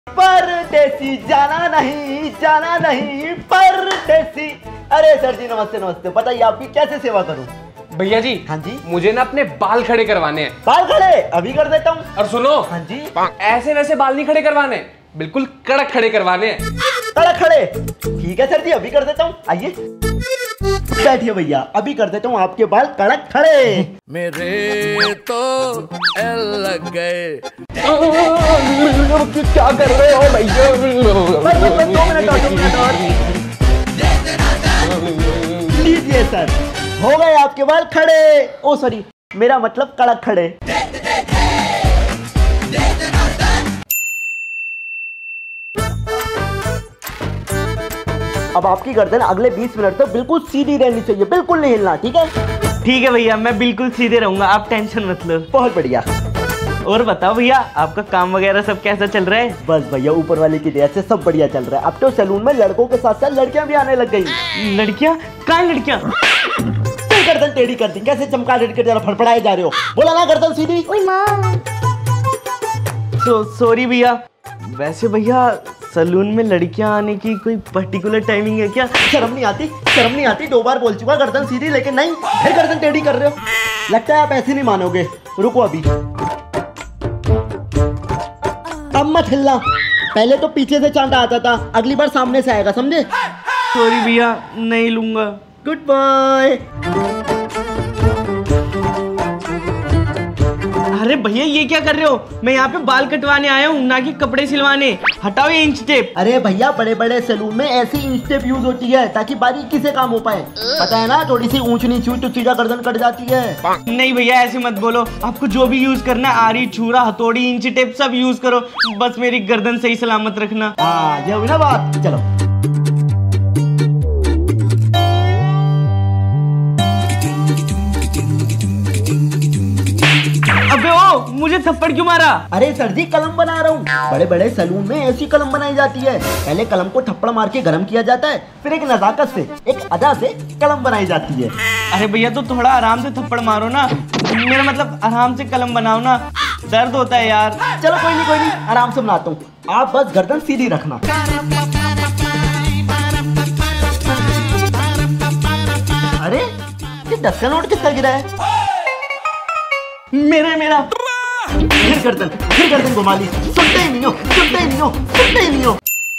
परदेसी जाना नहीं परदेसी। अरे सर जी नमस्ते नमस्ते, बताइए आपकी कैसे सेवा करूं? भैया जी। हाँ जी। मुझे ना अपने बाल खड़े करवाने हैं। बाल खड़े अभी कर देता हूँ। और सुनो। हाँ जी। ऐसे वैसे बाल नहीं खड़े करवाने, बिल्कुल कड़क खड़े करवाने हैं। कड़क खड़े? ठीक है सर जी, अभी कर देता हूँ। आइए बैठिए भैया, अभी कर देता हूँ आपके बाल कड़क खड़े। मेरे तो लग गए। क्या कर रहे हो भैया? 2 मिनट और। लीजिए सर, हो गए आपके बाल खड़े। ओ सॉरी, मेरा मतलब कड़क खड़े। अब आपकी गर्दन अगले 20 मिनट तक बिल्कुल सीधी रहनी चाहिए, बिल्कुल नहीं हिलना, ठीक है? ठीक है भैया, मैं बिल्कुल सीधे रहूंगा, आप टेंशन मत लो। बहुत बढ़िया। और बताओ भैया, आपका काम वगैरह सब कैसा चल रहा है? बस भैया ऊपर वाले की दया से सब बढ़िया चल रहा है। अब तो सैलून में लड़कों के साथ साथ लड़कियां भी आने लग गई। लड़कियां? कहाँ लड़कियां? गर्दन टेढ़ी कर दी, कैसे चमका कर जरा फड़फड़ाए जा रहे हो? बोला ना गर्दन सीधी। सॉरी भैया। वैसे भैया सैलून में लड़कियां आने की कोई पर्टिकुलर टाइमिंग है क्या? शर्म नहीं आती? 2 बार बोल चुका गर्दन सीधी, लेकिन नहीं, फिर गर्दन टेढ़ी कर रहे हो। लगता है आप ऐसे नहीं मानोगे। रुको अभी, अब मत हिलना। पहले तो पीछे से चांटा आता था, अगली बार सामने से आएगा, समझे? सॉरी भैया, नहीं लूंगा। Goodbye. अरे भैया ये क्या कर रहे हो? मैं यहाँ पे बाल कटवाने आया हूँ, ना कि कपड़े सिलवाने। हटाओ ये इंच टेप। अरे भैया बड़े बड़े सैलून में ऐसी इंच टेप यूज होती है ताकि बारीकी से काम हो पाए। पता है ना, थोड़ी सी ऊंच नीच हुई तो सीधा गर्दन कट जाती है। नहीं भैया ऐसे मत बोलो, आपको जो भी यूज करना है, आरी, छुरा, हथौड़ी, इंच टेप सब यूज करो, बस मेरी गर्दन सही सलामत रखना। हाँ ये हुई ना बात। चलो अबे ओ, मुझे थप्पड़ क्यों मारा? अरे सर जी कलम बना रहा हूँ। बड़े बड़े सैलून में ऐसी कलम बनाई जाती है। पहले कलम को थप्पड़ मार के गर्म किया जाता है, फिर एक नजाकत से, एक अदा से कलम बनाई जाती है। अरे भैया तो थोड़ा आराम से थप्पड़ मारो ना, मेरा मतलब आराम से कलम बनाओ ना, दर्द होता है यार। चलो कोई नहीं, आराम से बनाता हूँ, आप बस गर्दन सीधी रखना। अरे ये 10 का नोट कितना गिरा है? मेरा फिर गर्दन घुमा ली। सुनते ही नहीं हो।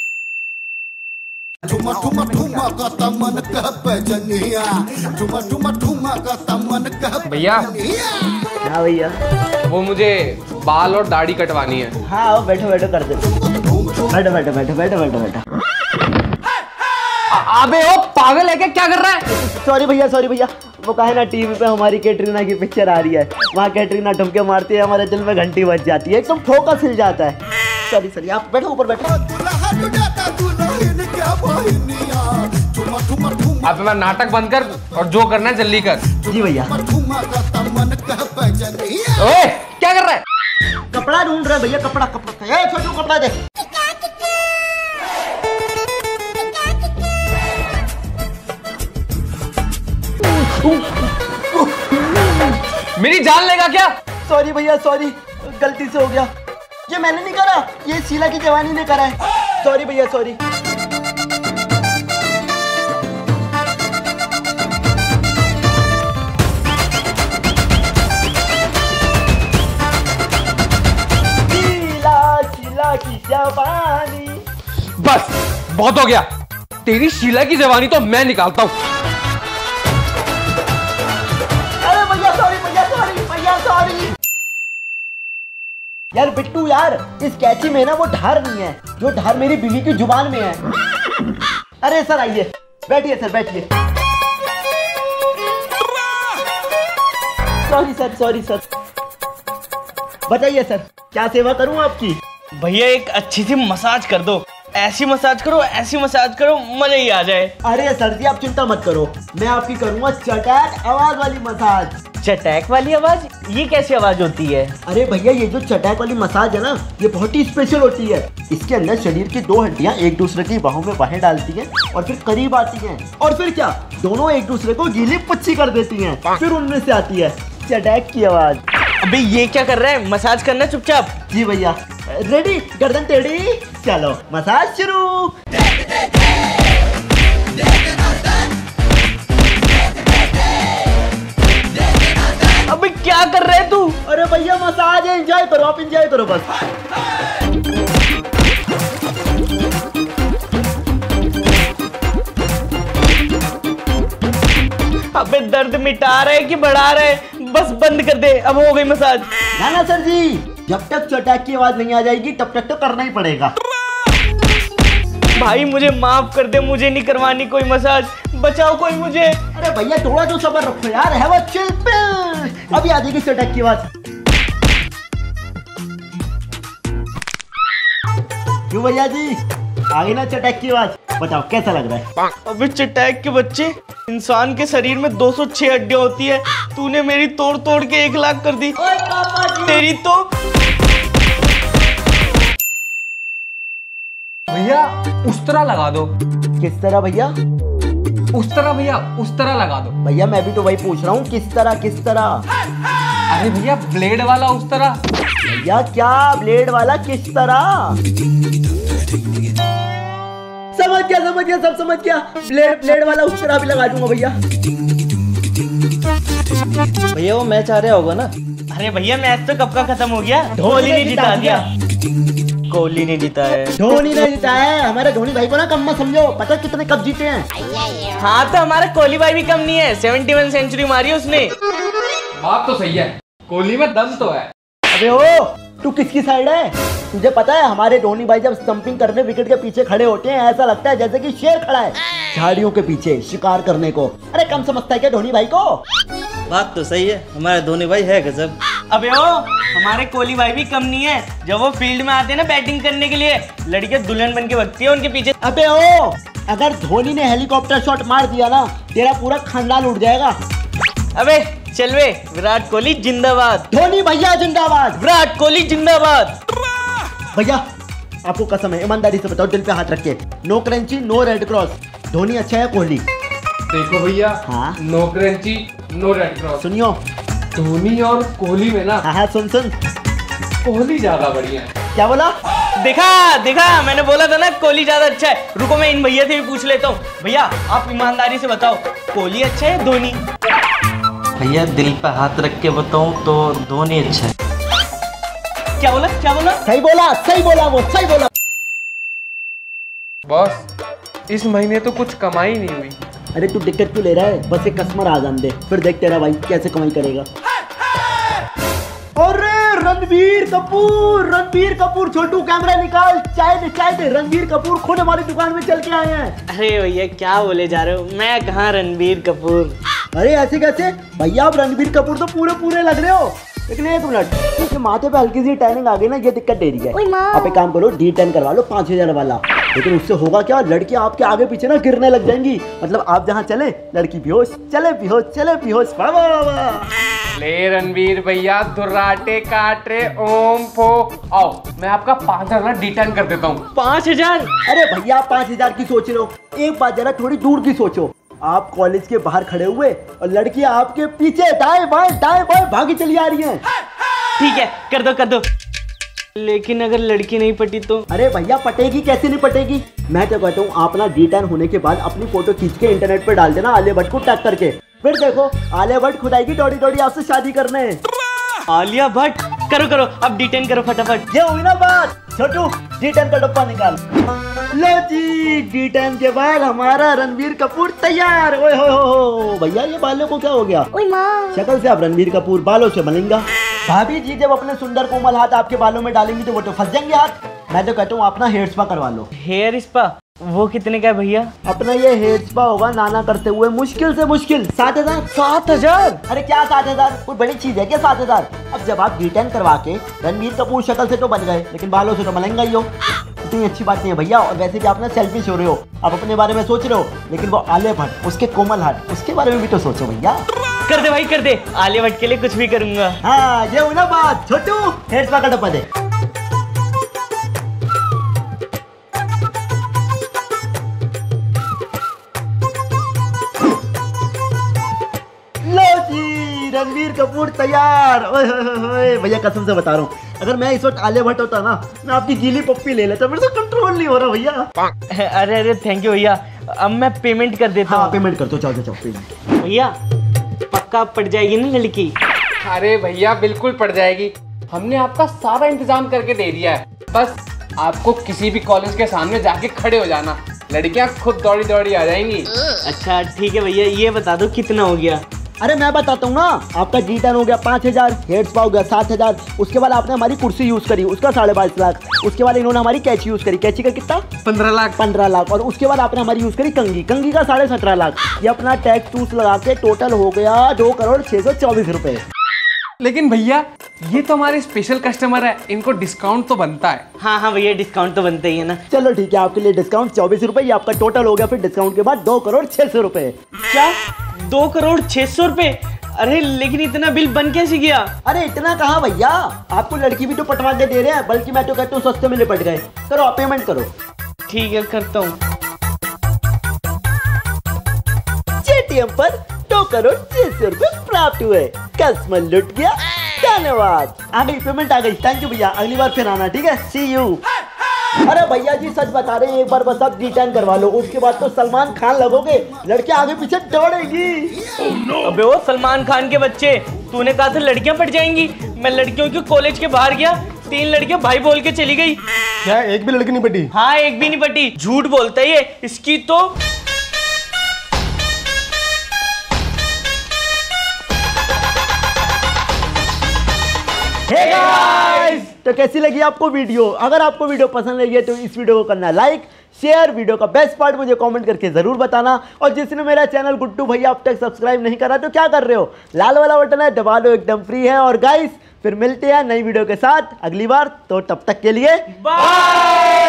भैया। हाँ भैया। वो मुझे बाल और दाढ़ी कटवानी है। हाँ आओ, बैठो कर दे। बैठो। अबे ओ पागल है क्या कर रहा है? सॉरी भैया, वो कहा है ना, टीवी पे हमारी कैटरीना की पिक्चर आ रही है, वहाँ कैटरीना ठुमके मारती है, हमारे दिल में घंटी बज जाती है, एकदम फोकस हिल जाता है। सॉरी आप बैठो, ऊपर बैठो। अब मैं नाटक बंद कर और जो करना है जल्दी कर। जी भैया। ओए क्या कर रहा है? कपड़ा ढूंढ रहे भैया, कपड़ा। छोटू कपड़ा दे। मेरी जान लेगा क्या? सॉरी भैया, गलती से हो गया। ये मैंने नहीं करा, ये शीला की जवानी ने करा है। सॉरी भैया। शीला की जवानी। बस बहुत हो गया, तेरी शीला की जवानी तो मैं निकालता हूँ। अरे भैया सॉरी। यार बिट्टू यार, इस कैची में ना वो धार नहीं है, जो धार मेरी बीवी की जुबान में है। अरे सर आइए, बैठिए सर, बैठिए। Sorry sir. बताइए सर, क्या सेवा करूं आपकी? भैया एक अच्छी सी मसाज कर दो, ऐसी मसाज करो मजा ही आ जाए। अरे सर जी आप चिंता मत करो, मैं आपकी करूंगा चटैक आवाज वाली मसाज। चटैक वाली आवाज? ये कैसी आवाज होती है? अरे भैया ये जो चटैक वाली मसाज है ना, ये बहुत ही स्पेशल होती है। इसके अंदर शरीर की 2 हड्डियां एक दूसरे की बाहों में बाहें डालती हैं और फिर करीब आती हैं, और फिर क्या, दोनों एक दूसरे को गीली पुच्ची कर देती हैं, फिर उनमें से आती है चटैक की आवाज। अबे ये क्या कर रहा है? मसाज करना चुपचाप। जी भैया। रेडी, गर्दन टेढ़ी, चलो मसाज शुरू। अबे क्या कर रहे है तू? अरे भैया मसाज है, एंजॉय करो, आप एंजॉय करो बस। अबे दर्द मिटा रहे कि बढ़ा रहे? बस बंद कर दे, अब हो गई मसाज। ना ना सर जी, जब तक चटाक की आवाज नहीं आ जाएगी तब तक तो करना ही पड़ेगा। भाई मुझे माफ कर दे, मुझे नहीं करवानी कोई मसाज, बचाओ कोई मुझे। अरे भैया थोड़ा तो सब्र रखो यार, है वो चिल पिल, अभी आ जाएगी चटाक की आवाज। क्यों भैया जी, आ गई ना चटाक की आवाज? बताओ कैसा लग रहा है? अबे चटैक के बच्चे, इंसान के शरीर में 206 हड्डियां होती है, तूने मेरी तोड़ तोड़ के 1 लाख कर दी। तेरी तो भैया उस तरह लगा दो। किस तरह भैया? उस तरह भैया, उस तरह लगा दो। भैया मैं भी तो वही पूछ रहा हूँ, किस तरह किस तरह? अरे भैया ब्लेड वाला उस तरह। भैया क्या ब्लेड वाला किस तरह? समझ गया, सब समझ गया। ब्लेड वाला उस तरह भी लगा दूंगा भैया। भैया वो मैच आ रहा होगा ना? अरे भैया मैच तो कब का खत्म हो गया, धोनी ने जिता दिया। कोहली ने जीता है। धोनी ने जीता है, हमारे धोनी भाई को ना कम मत समझो, पता कितने कप जीते हैं? हाँ तो हमारा कोहली भाई भी कम नहीं है, 71 सेंचुरी मारी है उसने। बात तो सही है, कोहली में दम तो है। अबे ओ, तू किसकी साइड है? तुझे पता है हमारे धोनी भाई जब स्टंपिंग करने विकेट के पीछे खड़े होते हैं, ऐसा लगता है जैसे कि शेर खड़ा है झाड़ियों के पीछे शिकार करने को। अरे कम समझता है क्या धोनी भाई को? बात तो सही है, हमारे धोनी भाई है गजब। अबे ओ, हमारे कोहली भाई भी कम नहीं है, जब वो फील्ड में आते हैं ना बैटिंग करने के लिए, लड़कियां दुल्हन बन के भगती है उनके पीछे। अबे ओ, अगर धोनी ने हेलीकॉप्टर शॉट मार दिया ना, तेरा पूरा खानदान उड़ जाएगा। अबे चल वे, विराट कोहली जिंदाबाद। धोनी भैया जिंदाबाद। विराट कोहली जिंदाबाद। भैया आपको कसम है, ईमानदारी से बताओ, दिल पे हाथ रख के, no crunchy no red cross, Dhoni अच्छा है कोहली? देखो भैया, हाँ? No crunchy no red cross. सुनियो, धोनी और कोहली में ना, हाँ सुन कोहली ज्यादा बढ़िया है। क्या बोला? देखा मैंने बोला था ना कोहली ज्यादा अच्छा है। रुको मैं इन भैया से भी पूछ लेता हूँ। भैया आप ईमानदारी से बताओ, कोहली अच्छा है धोनी? भैया दिल पे हाथ रख के बताऊं तो धोनी अच्छा है। क्या बोला? सही बोला वो, सही बोला। बॉस इस महीने तो कुछ कमाई नहीं हुई। अरे तू दिक्कत क्यों ले रहा है? बस एक कस्टमर आ जान दे, फिर देख तेरा भाई कैसे कमाई करेगा। अरे रणबीर कपूर, छोटू कैमरा निकाल, चाय दे। रणबीर कपूर खुद हमारी दुकान में चल के आए हैं। अरे भैया क्या बोले जा रहे हो, मैं कहाँ रणबीर कपूर। अरे ऐसे कैसे भैया, आप रणबीर कपूर तो पूरे लग रहे हो। लेकिन एक मिनट, इसके माथे पे हल्की सी टैनिंग आ गई ना, ये दिक्कत दे रही है। आप एक काम करो, D10 करवा लो 5000 वाला। लेकिन उससे होगा क्या, लड़की आपके आगे पीछे ना गिरने लग जाएंगी। मतलब आप जहाँ चले लड़की बेहोश, चले बेहोश। वाह वाह वाह। ले रणवीर भैया दुर्राटे काट रे ओम फो, आओ मैं आपका 5000 D10 कर देता हूँ। 5000? अरे भैया 5000 की सोच रहे हो, एक बात जरा थोड़ी दूर की सोचो। आप कॉलेज के बाहर खड़े हुए और लड़की आपके पीछे दाएं बाएं भागी चली आ रही है। ठीक है कर दो। लेकिन अगर लड़की नहीं पटी तो? अरे भैया पटेगी, कैसे नहीं पटेगी? मैं तो कहता हूँ आप ना D10 होने के बाद अपनी फोटो खींच के इंटरनेट पे डाल देना, आलिया भट्ट को टैग करके। फिर देखो आलिया भट्ट खुद आएगी दौड़ी आपसे शादी करने। आलिया भट्ट? करो अब D10 करो फटाफट। ये हुई ना बात। छोटू D10 का डब्बा निकाल। लो जी, D10 के बाद हमारा रणबीर कपूर तैयार। ओए हो भैया, ये बालों को क्या हो गया? शक्ल से आप रणबीर कपूर, बालों से मलिंगा। भाभी जी जब अपने सुंदर कोमल हाथ आपके बालों में डालेंगी तो वो तो फंस जाएंगे हाथ। मैं तो कहता हूँ अपना हेयर स्पा करवा लो। Hair spa? वो कितने का है भैया? अपना ये हेयर स्पा होगा नाना करते हुए मुश्किल 7,000। 7,000? अरे क्या 7,000, कोई बड़ी चीज है क्या 7,000? अब जब आप D10 करवा के रणबीर कपूर शक्ल से तो बन गए, लेकिन बालों से तो मलेंगा ही हो। इतनी अच्छी बात नहीं है भैया। और वैसे भी आप ना सेल्फिश हो रहे हो, आप अपने बारे में सोच रहे हो, लेकिन वो आलिया भट्ट, उसके कोमल हाथ, उसके बारे में भी तो सोचो भैया। कर दे भाई कर दे, आलिया भट्ट के लिए कुछ भी करूंगा। हाँ ये हुई ना बात। छोटू हेयर स्पा का डब्बा दे। रणबीर कपूर तैयार। ओए भैया कसम से बता रहा हूँ, अगर मैं इस वक्त आलिया भट्ट होता ना, मैं आपकी गीली पप्पी ले लेता, मेरे से कंट्रोल नहीं हो रहा भैया। अरे अरे थैंक यू भैया, अब मैं पेमेंट कर देता हाँ हूँ। पेमेंट कर दो, जाओ जाओ पेमेंट। भैया पक्का पड़ जाएगी ना लड़की? अरे भैया बिल्कुल पड़ जाएगी, हमने आपका सारा इंतजाम करके दे दिया है। बस आपको किसी भी कॉलेज के सामने जाके खड़े हो जाना, लड़कियां खुद दौड़ी दौड़ी आ जाएंगी। अच्छा ठीक है भैया, ये बता दो कितना हो गया? अरे मैं बताता हूँ ना, आपका G10 हो गया 5000, हेड स्पा हो गया 7000, उसके बाद आपने हमारी कुर्सी यूज करी उसका 22.5 लाख, उसके बाद इन्होंने हमारी कैची यूज करी, कैची का कितना 15 लाख। 15 लाख, और उसके बाद आपने हमारी यूज करी कंगी, कंगी का 17.5 लाख। ये अपना टैक्स टूस लगा के टोटल हो गया 2,624 रुपए। लेकिन भैया ये तो हमारे स्पेशल कस्टमर है, इनको डिस्काउंट तो बनता है। हाँ हाँ भैया डिस्काउंट तो बनता ही है ना। चलो ठीक है, आपके लिए डिस्काउंट 24 रुपए, ये आपका टोटल हो गया फिर डिस्काउंट के बाद 2,600,000 रुपए। क्या 2,600,000 रुपए? अरे लेकिन इतना बिल बन कैसे गया? अरे इतना कहाँ भैया, आपको लड़की भी तो पटवा के दे रहे हैं, बल्कि मैं तो कहता हूँ सस्ते में निपट गए। करो आप पेमेंट करो। ठीक है करता हूँ। पेटीएम पर 2,600,000 रुपए प्राप्त हुए, कस्टमर लुट गया, धन्यवाद। आ गई पेमेंट आ गई, थैंक यू भैया, अगली बार फिर आना, ठीक है, सी यू। अरे भैया जी सच बता रहे हैं, एक बार बस आप G10 करवा लो, उसके बाद तो सलमान खान लगोगे, लड़कियां आगे पीछे दौड़ेगी। अबे वो सलमान खान के बच्चे, तूने कहा था लड़कियां पट जाएंगी, मैं लड़कियों के कॉलेज के बाहर गया, 3 लड़कियां भाई बोल के चली गई। क्या एक भी लड़की नहीं पटी? हाँ एक भी नहीं पटी, झूठ बोलता है ये, इसकी तो। हे गाइस, तो कैसी लगी आपको वीडियो? अगर आपको वीडियो पसंद लगी है तो इस वीडियो को करना लाइक, शेयर, वीडियो का बेस्ट पार्ट मुझे कमेंट करके जरूर बताना। और जिसने मेरा चैनल गुड्डू भैया अब तक सब्सक्राइब नहीं करा तो क्या कर रहे हो, लाल वाला बटन है दबा दो, एकदम फ्री है। और गाइस फिर मिलते हैं नई वीडियो के साथ अगली बार, तो तब तक के लिए बाय।